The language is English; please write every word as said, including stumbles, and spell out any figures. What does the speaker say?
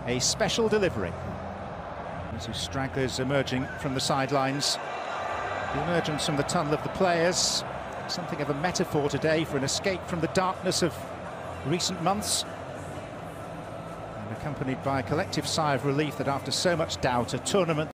A special delivery. As stragglers emerging from the sidelines. The emergence from the tunnel of the players. Something of a metaphor today for an escape from the darkness of recent months. And accompanied by a collective sigh of relief that after so much doubt, a tournament